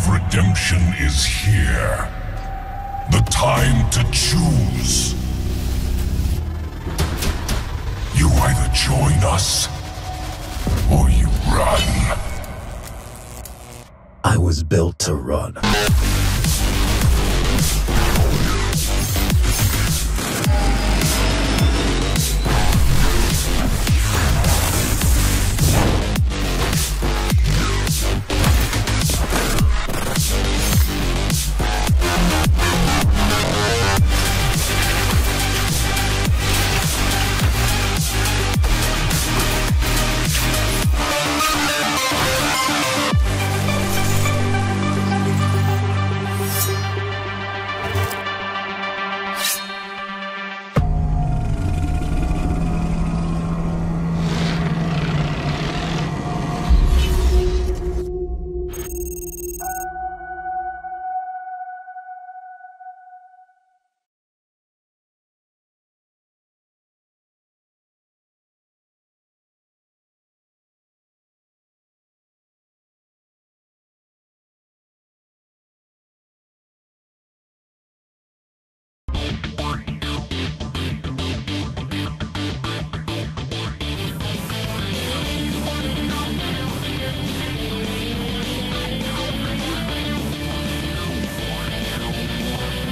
of redemption is here. The time to choose. You either join us, or you run. I was built to run.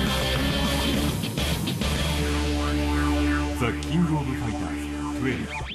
The King of Fighters 12